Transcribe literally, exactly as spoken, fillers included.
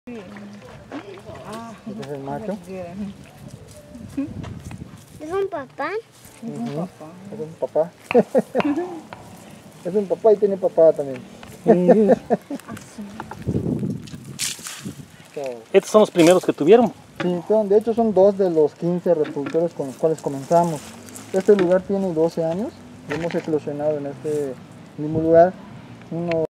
Este es el macho. ¿Es un papá? Es un papá. Es un papá. Es un papá y tiene papá también. ¿Estos son los primeros que tuvieron? Sí, son- de hecho son dos de los quince reproductores con los cuales comenzamos. Este lugar tiene doce años y hemos eclosionado en este mismo lugar unos